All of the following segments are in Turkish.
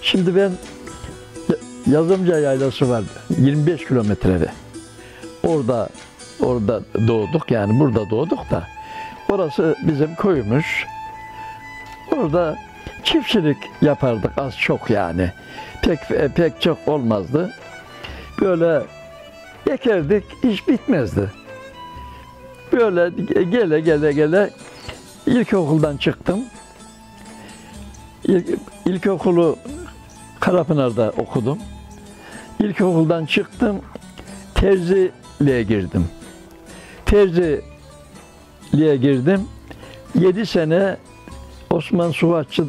Şimdi ben Yazımca Yaylası var 25 kilometrede. Orada doğduk, yani burada doğduk da. Orası bizim köyümüz. Orada çiftçilik yapardık az çok yani. Pek çok olmazdı. Böyle ekerdik, iş bitmezdi. Böyle gele ilkokuldan çıktım. İlkokulu Karapınar'da okudum. İlkokuldan çıktım, terziliğe girdim. Terziliğe girdim. 7 sene Osman Suvatçı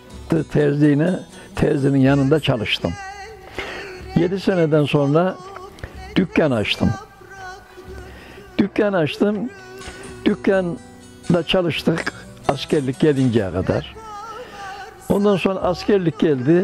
terzinin yanında çalıştım. 7 seneden sonra dükkan açtım. Dükkanda çalıştık askerlik gelinceye kadar. Ondan sonra askerlik geldi.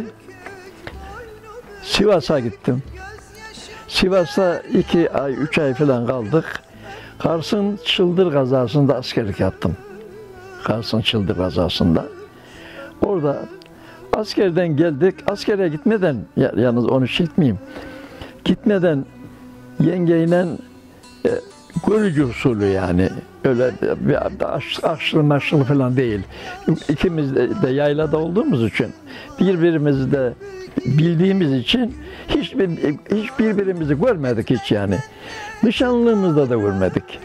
Sivas'a gittim. Sivas'ta 2 ay, 3 ay falan kaldık. Kars'ın Çıldır Gazası'nda askerlik yaptım. Kars'ın Çıldır Gazası'nda. Orada askerden geldik. Askere gitmeden, yalnız onu şey etmeyeyim. Gitmeden yengeyle görücü usulü yani. Öyle aşırı maşırı falan değil. İkimiz de yaylada olduğumuz için, birbirimizi de bildiğimiz için hiç birbirimizi görmedik hiç yani. Nişanlılığımızda da görmedik.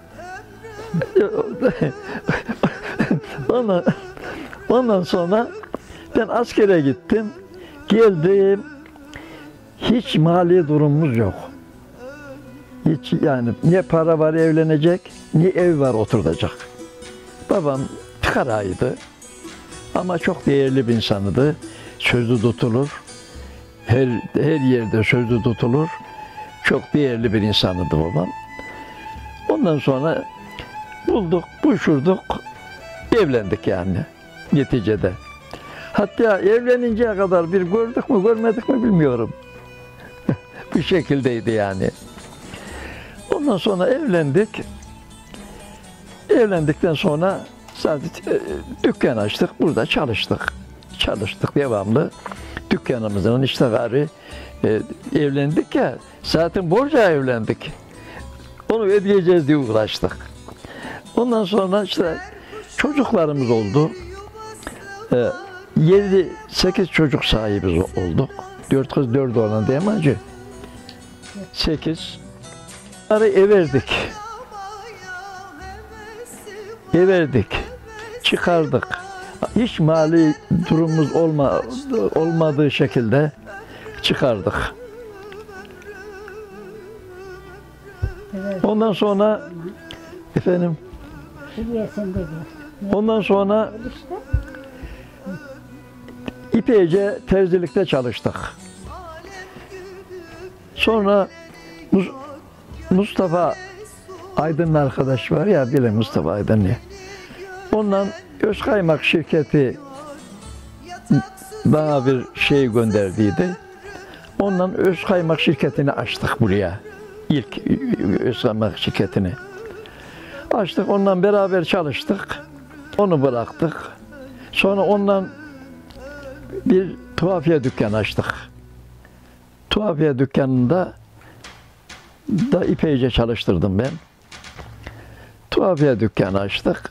Ondan sonra ben askere gittim, geldim. Hiç mali durumumuz yok. Hiç yani ne para var evlenecek, ne ev var oturacak. Babam fıkaraydı ama çok değerli bir insanıydı. Sözü tutulur. Her yerde sözü tutulur. Çok değerli bir insanıydı babam. Ondan sonra bulduk, buluşurduk, evlendik yani neticede. Hatta evleninceye kadar bir gördük mü görmedik mi bilmiyorum. Bu şekildeydi yani. Ondan sonra evlendik. Evlendikten sonra sadece dükkan açtık. Burada çalıştık. Çalıştık devamlı. Dükkanımızın işte gari evlendik ya. Zaten borca evlendik. Onu ödeyeceğiz diye uğraştık. Ondan sonra işte çocuklarımız oldu. 7-8 çocuk sahibi olduk. 4 kız 4 oğlan değil mi hacı? 8. Bunları everdik, çıkardık. Hiç mali durumumuz olmadığı şekilde çıkardık. Evet. Ondan sonra efendim, ondan sonra epeyce terzilikte çalıştık. Sonra Mustafa Aydın'ın arkadaş var ya, bilin Mustafa Aydın ya. Ondan Özkaymak şirketi bana bir şey gönderdiydi. Ondan Özkaymak şirketini açtık buraya. İlk Özkaymak şirketini açtık. Ondan beraber çalıştık. Onu bıraktık. Sonra ondan bir tuhafiye dükkanı açtık. Tuhafiye dükkanında da epeyce çalıştırdım ben. Tuhafiye dükkanı açtık.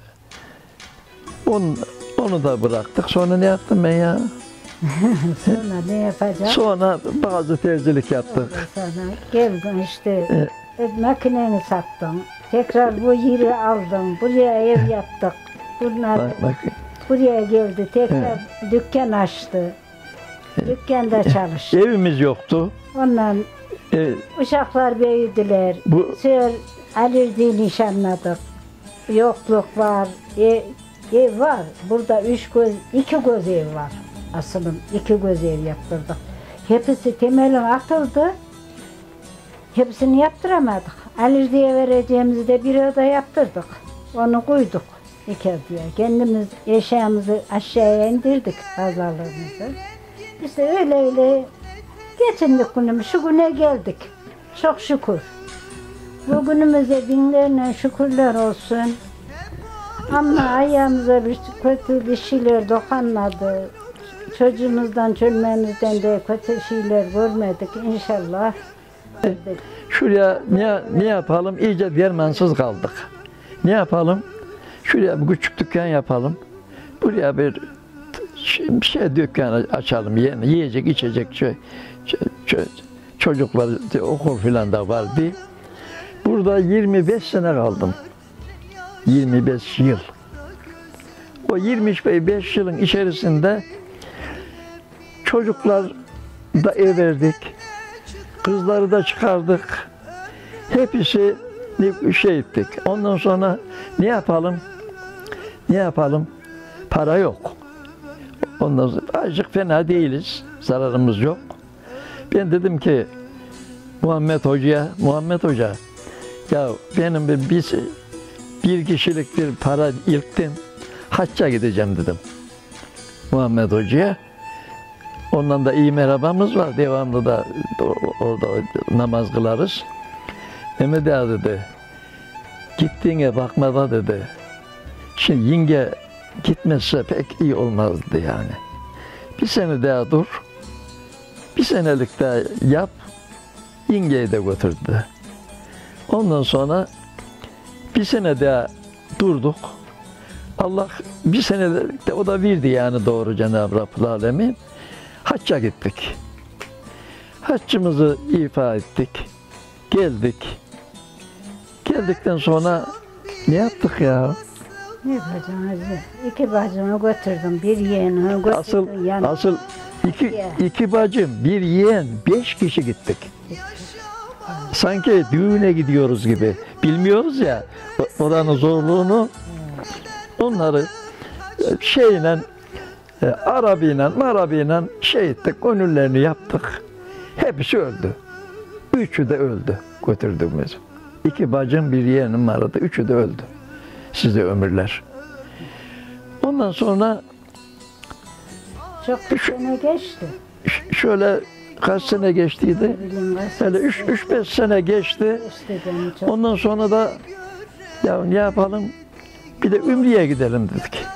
Onu da bıraktık. Sonra ne yaptım ben ya? Sonra ne yapacağız? Sonra bazı terzilik yaptık. Sonra geldin işte, makineni sattım. Tekrar bu yeri aldım. Buraya ev yaptık. Bunlar Bak. buraya geldi. Tekrar dükkan açtı. Dükkanda çalıştı. Evimiz yoktu. Ondan uşaklar büyüdüler. Sonra Alirdi'yi nişanladık. Yokluk var. Ev var. Burada 2 göz ev var. Aslında 2 göz ev yaptırdık. Hepsi temeli atıldı. Hepsini yaptıramadık. Alirdi'ye vereceğimizi de bir oda yaptırdık. Onu koyduk 2 odaya. Kendimiz eşyamızı aşağıya indirdik, fazlalığımızı. İşte öyle geçindik günümüz. Şu güne geldik. Çok şükür. Bugünümüze binlerle şükürler olsun. Ama ayağımıza kötü bir şeyler dokunmadı. çocuğumuzdan, çölmenizden de kötü şeyler görmedik inşallah. Şuraya ne yapalım? İyice dermansız kaldık. Ne yapalım? Şuraya bir küçük dükkan yapalım. Buraya bir şey dükkan açalım. Yiyecek, içecek çocuklar okul filan da vardı. Burada 25 sene kaldım. 25 yıl. O 25 yılın içerisinde çocuklar da ev verdik. Kızları da çıkardık. Hepsi şey ettik. Ondan sonra ne yapalım? Ne yapalım? Para yok. Ondan sonra azıcık fena değiliz. Zararımız yok. Ben dedim ki Muhammed Hoca ya benim bir kişilik bir para yıktım. Hacca gideceğim dedim. Muhammed Hoca'ya. Ondan da iyi merhabamız var. Devamlı da orada namaz kılarız. Mehmet ağa dedi, gittiğine bakmada dedi. Şimdi yenge gitmezse pek iyi olmazdı yani. Bir sene daha dur. Bir senelik daha yap. Yengeyi de götürdü. Ondan sonra bir sene daha durduk. Allah bir senelik de o da verdi yani doğru Cenab-ı Rabbül Alemin. Hacca gittik. Haccımızı ifa ettik. Geldik. Geldikten sonra ne yaptık ya? Ne yapacaksın hacı? İki bacımı götürdüm, bir yeğenimi götürdüm. Asıl iki bacım, bir yeğen, 5 kişi gittik. Sanki düğüne gidiyoruz gibi. Bilmiyoruz ya oranın zorluğunu. Onları arabayla şey ettik, gönüllerini yaptık. Hepsi öldü. Üçü de öldü götürdüğümüz. 2 bacım, bir yeğenim vardı. Üçü de öldü. Size ömürler. Ondan sonra çok bir sene geçti. Şöyle kaç sene geçtiydi? Böyle 3-5 sene geçti. Ondan sonra da ya ne yapalım? Bir de Ümre'ye gidelim dedik.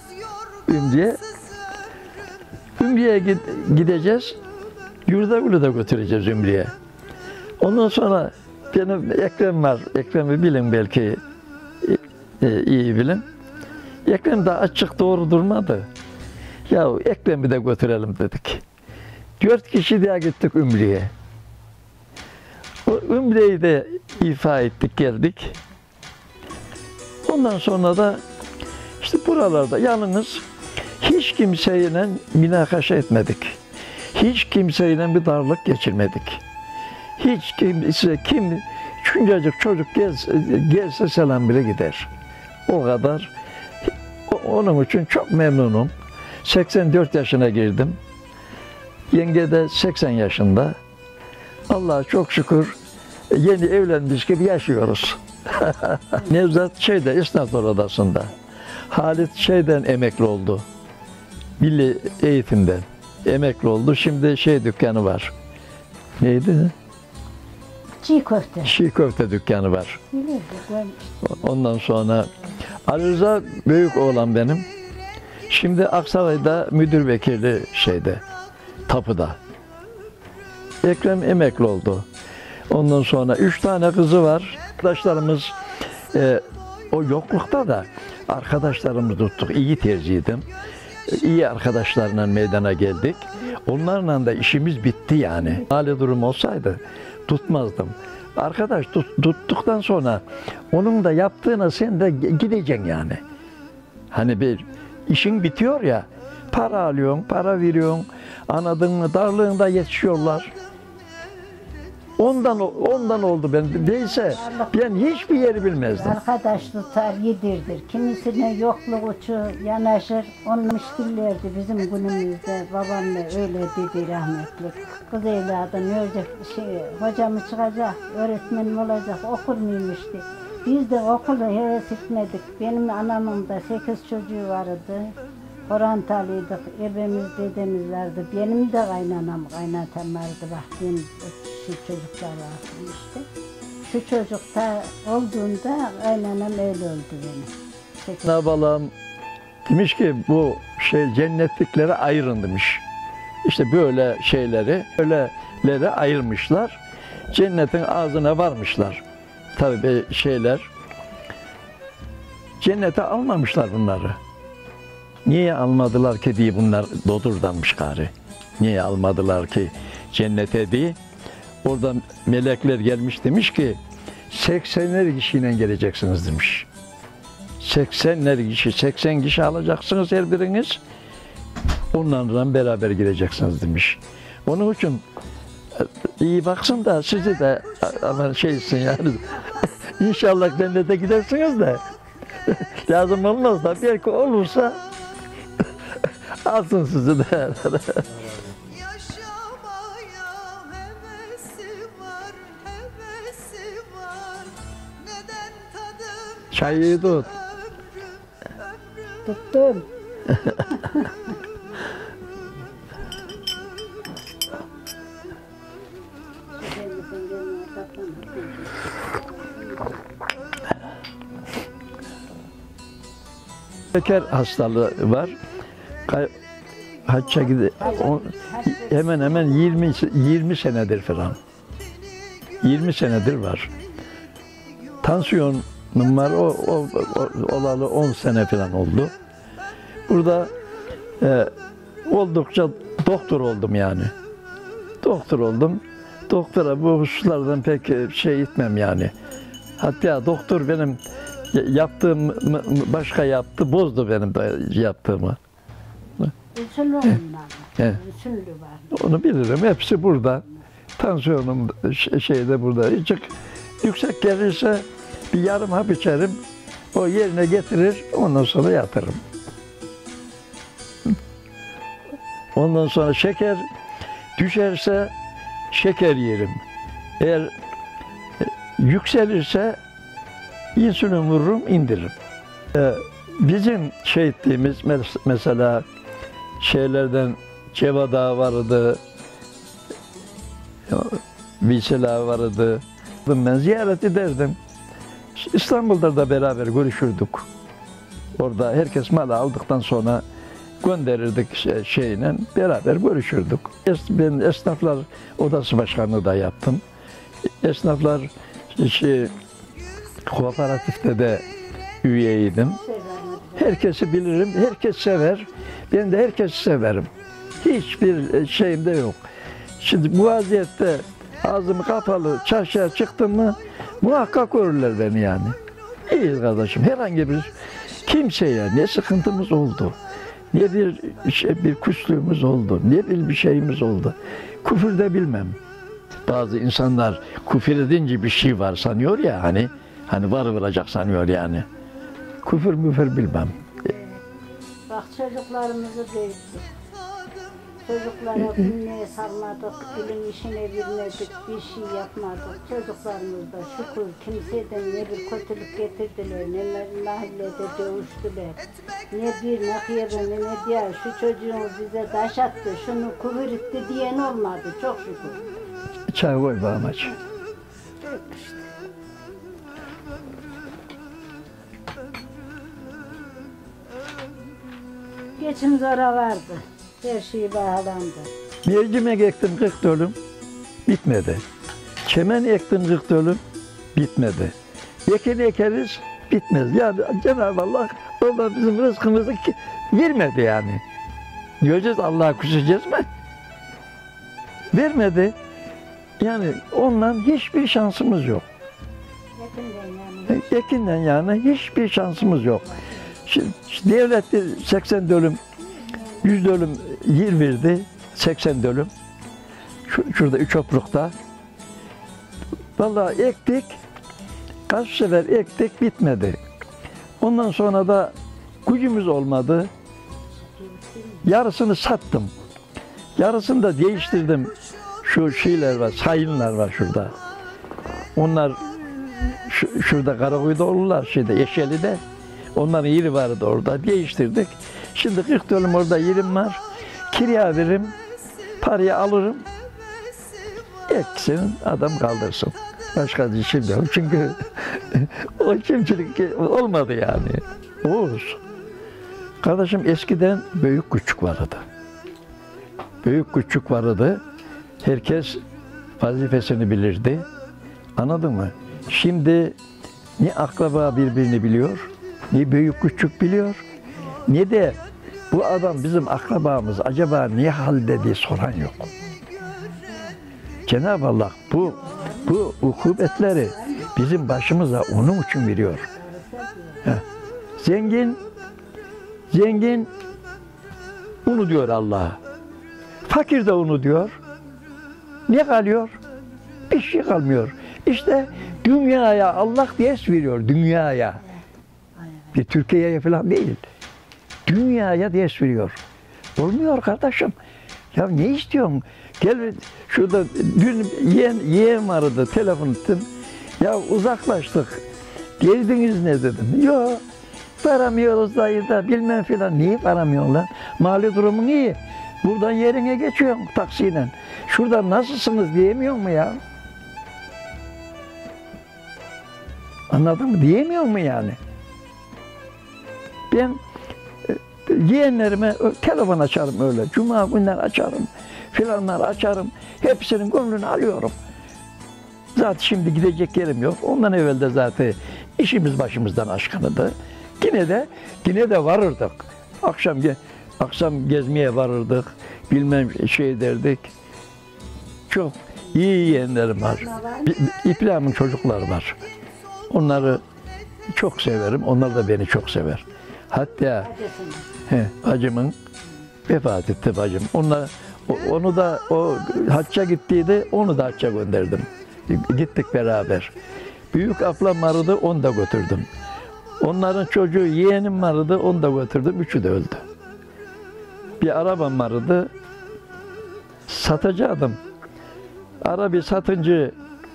Ümre'ye gideceğiz. Yurdagül'ü de götüreceğiz Ümre'ye. Ondan sonra benim Ekrem var. Ekrem'i bilin belki iyi bilin. Ekrem de açık doğru durmadı. Ya Ekrem'i de götürelim dedik. 4 kişi daha gittik Ümre'ye. O Ümre'yi de ifa ettik, geldik. Ondan sonra da işte buralarda yalnız hiç kimseyle münakaşa etmedik. Hiç kimseyle bir darlık geçirmedik. Hiç kim şuncacık çocuk gelse selam bile gider. O kadar. Onun için çok memnunum. 84 yaşına girdim. Yenge de 80 yaşında. Allah'a çok şükür yeni evlenmiş gibi yaşıyoruz. Nevzat İsnaflar Odası'nda. Halit emekli oldu. Milli Eğitim'den emekli oldu. Şimdi dükkanı var. Neydi? Çiğ köfte dükkanı var. Ondan sonra Ali Rıza büyük oğlan benim. Şimdi Aksaray'da müdür vekili tapuda. Ekrem emekli oldu. Ondan sonra 3 tane kızı var. Arkadaşlarımız o yoklukta da arkadaşlarımızı tuttuk. İyi tercihdim. İyi arkadaşlarla meydana geldik. Onlarla da işimiz bitti yani. Hali durum olsaydı tutmazdım. Arkadaş tuttuktan sonra onun da yaptığına sen de gideceksin yani. Hani bir işin bitiyor ya, para alıyorsun, para veriyorsun, anladın mı? Darlığında yetişiyorlar. Ondan oldu ben. Değilse ben hiçbir yeri bilmezdim. Arkadaş tutar, yedirdir. Kimisine yokluk uçu yanaşır. Onun müşkillerdi bizim günümüzde. Babam da öyle dedi rahmetli. Kız evladı ne olacak? Hocamı çıkacak, öğretmenim olacak, okur muymuştu. Biz de okulu heves etmedik. Benim anamın da 8 çocuğu vardı. Horantalıydık, ebemiz, dedemiz vardı. Benim de kaynatam vardı. Bak benim şu çocuklar vardı işte. Şu çocuk da olduğunda kaynanam öyle öldü benim. Ne balam, Demiş ki bu cennetliklere ayırın demiş. İşte böyle şeyleri, öylelere ayırmışlar. Cennetin ağzına varmışlar. Tabii cennete almamışlar bunları. Niye almadılar ki diye bunlar dodurdanmış gari. Niye almadılar ki cennete diye. Orada melekler gelmiş demiş ki 80'ler kişiyle geleceksiniz demiş. 80 kişi alacaksınız her biriniz. Onlarla beraber gireceksiniz demiş. Onun için iyi baksın da sizi de ama şeysin yani inşallah cennete gidersiniz de lazım olmaz da belki olursa alsın sizi de. Çayı tut. Tuttum. Şeker hastalığı var. Hacca hemen hemen 20 senedir falan. 20 senedir var. Tansiyonum var. Olalı 10 sene falan oldu. Burada oldukça doktor oldum yani. Doktor oldum. Doktora bu hususlardan pek şey etmem yani. Hatta doktor benim yaptığım başka yaptı, bozdu benim yaptığımı. Üsüllü onlar. Üsüllü var. Onu bilirim. Hepsi burada. Tansiyonum şeyde burada. Hiç yüksek gelirse bir yarım hap içerim. O yerine getirir. Ondan sonra yatırım. Ondan sonra şeker düşerse şeker yerim. Eğer yükselirse insülin vururum, indiririm. Bizim ettiğimiz mesela şeylerden Ceva Dağı vardı, Visela vardı. Ben ziyaret ederdim. İstanbul'da da beraber görüşürdük. Orada herkes malı aldıktan sonra gönderirdik şeyle, beraber görüşürdük. Ben esnaflar odası başkanlığı da yaptım. Esnaflar kooperatifte de üyeydim. Herkesi bilirim, herkes sever. Ben de herkesi severim. Hiçbir şeyim de yok. Şimdi bu vaziyette ağzım kapalı, çarşıya çıktım mı muhakkak görürler beni yani. İyiyiz kardeşim, herhangi bir kimseye ne sıkıntımız oldu, ne bir küslüğümüz oldu, ne bir şeyimiz oldu. Küfür de bilmem. Bazı insanlar küfür edince bir şey var sanıyor ya hani varılacak sanıyor yani. Küfür müfür bilmem. Bak çocuklarımızı büyüttük. Çocuklara bilmeye salmadık, bilim işine girmedik, bir şey yapmadık. Çocuklarımız da şükür kimseden ne bir kötülük getirdiler, ne mahallede dövüştüler. Ne bir nakiyebe ne diğer şu çocuğumuz bize taş attı, şunu küfür etti diyen olmadı çok şükür. Çay koy bana maç. Geçim zora vardı. Her şey bağlandı. Mercimek ektim 40 dönüm, bitmedi. Çemen ektim 40 dönüm, bitmedi. Ekin ekeriz, bitmez. Yani Cenab-ı Allah o bizim rızkımızı vermedi yani. Diyeceğiz Allah'a küseceğiz mi? Vermedi. Yani ondan hiçbir şansımız yok. Ekinden yani hiçbir şansımız yok. Şimdi devlet 80 dönüm 100 dönüm yer verdi, 80 dönüm. Şurada 3 oprukta. Vallahi ektik, kaç sefer ektik, bitmedi. Ondan sonra da gücümüz olmadı. Yarısını sattım. Yarısını da değiştirdim. Şu şeyler var, sayınlar var şurada. Onlar şurada Karakuyu'da olurlar, Eşeli'de. Onların yeri vardı orada, değiştirdik. Şimdi 40 dönüm orada yerim var. Kiraya veririm, parayı alırım. Eksin, adam kaldırsın. Başka bir şey yok. Çünkü o çiftçilik olmadı yani. Olsun. Kardeşim eskiden büyük küçük vardı. Büyük küçük vardı. Herkes vazifesini bilirdi. Anladın mı? Şimdi ne akraba birbirini biliyor, ne büyük küçük biliyor, ne de bu adam bizim akrabamız acaba ne halde diye soran yok. Cenab-ı Allah bu ukubetleri bizim başımıza onun için veriyor. Zengin onu diyor Allah'a. Fakir de onu diyor. Ne kalıyor? Bir şey kalmıyor. İşte dünyaya Allah ders veriyor, dünyaya. Bir Türkiye'ye falan değil. Dünyaya ders veriyor. Olmuyor kardeşim. Ya ne istiyorsun? Gel şurada dün yeğen aradı, telefon ettim. Ya uzaklaştık. Gezdiniz ne dedim. Yok. Varamıyoruz dayı da bilmem filan. Niye varamıyorsun lan? Mali durumun iyi. Buradan yerine geçiyorsun taksiyle. Şuradan nasılsınız diyemiyor mu ya? Anladın mı? Diyemiyor mu yani? Ben yeğenlerime telefon açarım öyle. Cuma günler açarım. Filanlar açarım. Hepsinin gönlünü alıyorum. Zaten şimdi gidecek yerim yok. Ondan evvel de zaten işimiz başımızdan aşkınıydı. Yine de varırdık. Akşam gezmeye varırdık. Bilmem şey derdik. Çok iyi yeğenlerim var. İbrahim'in çocukları var. Onları çok severim. Onlar da beni çok sever. Hatta bacımın vefat etti bacım. Onu da o hacca gittiydi. Onu da hacca gönderdim. Gittik beraber. Büyük ablam vardı, onu da götürdüm. Onların çocuğu yeğenim vardı, onu da götürdüm. Üçü de öldü. Bir arabam vardı. Satacaktım. Arabayı satınca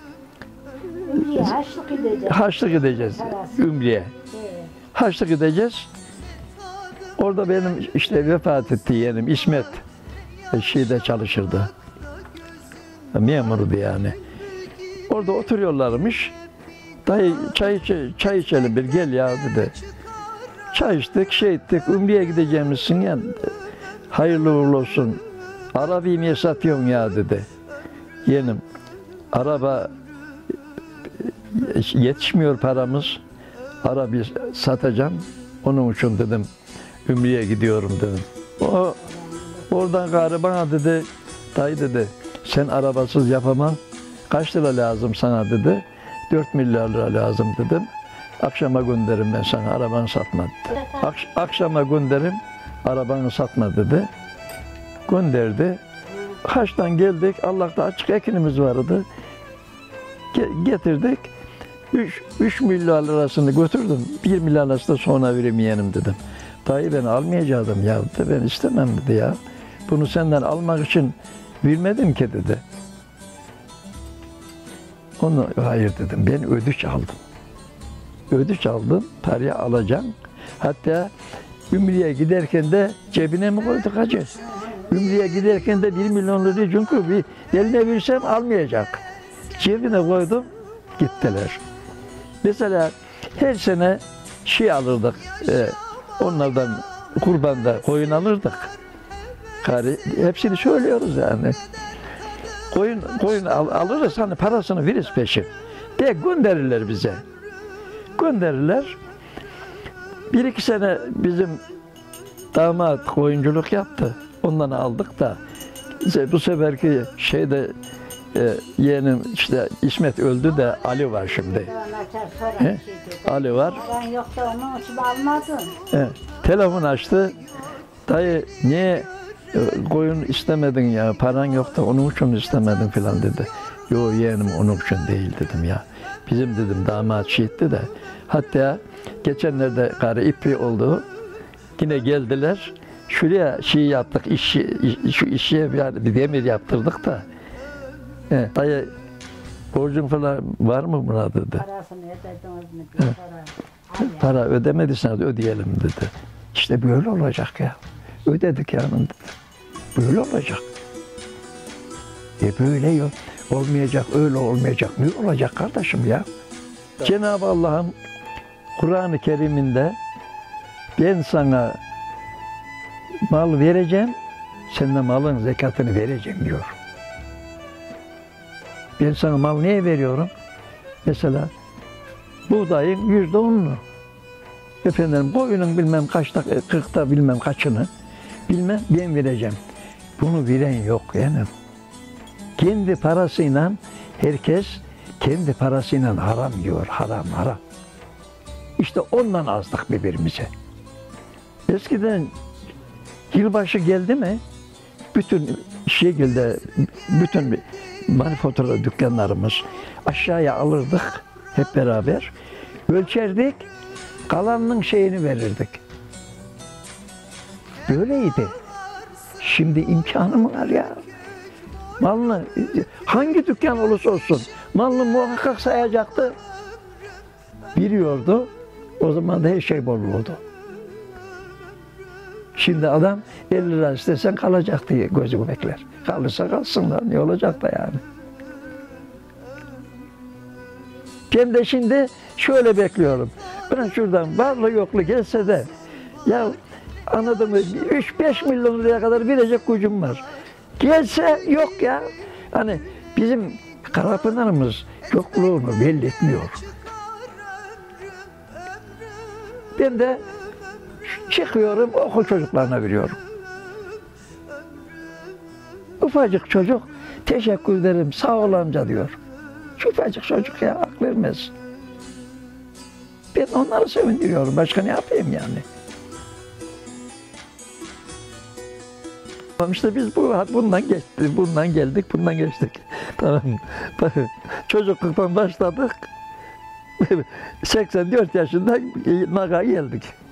Haçlık gideceğiz. Ümriye. Haçlık gideceğiz. Orada benim işte vefat etti yeğenim İsmet. Şeyde çalışırdı. Memurdu yani. Orada oturuyorlarmış. Dayı çay içelim bir gel ya dedi. Çay içtik, şey ettik. Ümriye gideceğimizsin ya. Hayırlı uğurlu olsun. Arabayı niye satıyorsun ya dedi. Yeğenim, araba yetişmiyor paramız. Arabayı satacağım. Onun için dedim, Ümriye gidiyorum dedim. Oradan gari bana dedi, dayı dedi, sen arabasız yapamam. Kaç lira lazım sana dedi. 4 milyar lira lazım dedim. Akşama gönderirim ben sana, arabanı satma dedi. Akşama gönderirim, arabanı satma dedi. Gönderdi. Haçtan geldik, Allah'ta açık ekinimiz vardı. Getirdik. 3 milyar lirasını götürdüm. 1 milyar lirasını da sonra vereyim yeğenim dedim. Dayı ben almayacaktım ya dedi. Ben istemem dedi ya. Bunu senden almak için vermedim ki dedi. Onu hayır dedim. Ben ödünç aldım. Ödünç aldım. Parayı alacağım. Hatta Ümriye giderken de cebine mi koyduk hacı? Ümriye giderken de 1 milyon lirayı çünkü bir eline versem almayacak. Cebine koydum. Gittiler. Mesela her sene şey alırdık. Onlardan kurbanda koyun alırdık. Hepsini söylüyoruz yani. Koyun alırız hani parasını veririz peşin. De gönderirler bize. Gönderirler. 1-2 sene bizim damat koyunculuk yaptı. Ondan aldık da bu seferki şeyde yeğenim işte İsmet öldü de Ali var şimdi. Ali var. Ben yok da onun için almadım. Telefon açtı. Dayı niye koyun istemedin ya? Paran yok da onun için istemedin filan dedi. Yo yeğenim onun için değil dedim ya. Bizim dedim damat şiitti de. Hatta geçenlerde karı ipi oldu. Yine geldiler. Şuraya şey yaptık, şu işe bir demir yaptırdık da. Dayı borcun falan var mı buna dedi. Parasını ödediniz mi diye Para ödemediyseniz ödeyelim dedi. İşte böyle olacak ya. Ödedik yani dedi. Böyle olacak. Böyle yok. Olmayacak, öyle olmayacak. Ne olacak kardeşim ya? Cenab-ı Allah'ın Kur'an-ı Kerim'inde ben sana mal vereceğim, sen de malın zekatını vereceksin diyor. Ben sana mal niye veriyorum? Mesela buğdayın %10'unu, efendim koyunun bilmem kaçta, 40'ta bilmem kaçını, bilmem ben vereceğim. Bunu veren yok yani. Kendi parasıyla herkes kendi parasıyla haram yiyor, haram. İşte ondan azdık birbirimize. Eskiden yılbaşı geldi mi, bütün bütün manifatura dükkanlarımız aşağıya alırdık hep beraber, ölçerdik, kalanının şeyini verirdik. Böyleydi. Şimdi imkanı mı var ya? Malını, hangi dükkan olursa olsun, malını muhakkak sayacaktı. Biliyordu, o zaman da her şey bol oldu. Şimdi adam 50 lira istesen kalacak diye gözü bekler. Kalırsa kalsın da ne olacak da yani. Ben de şimdi şöyle bekliyorum. Ben şuradan varlı yoklu gelse de ya anladın mı 3-5 milyon liraya kadar verecek gücüm var. Gelse yok ya. Hani bizim Karapınar'ımız yokluğunu belli etmiyor. Ben de çıkıyorum, okul çocuklarına veriyorum. Ufacık çocuk, teşekkür ederim, sağ ol amca diyor. Ufacık çocuk ya, akıl vermez. Ben onları sevindiriyorum, başka ne yapayım yani? İşte biz bundan geçtik, bundan geldik, bundan geçtik. Tamam. Çocukluktan başladık. 84 yaşında Naga'ya geldik.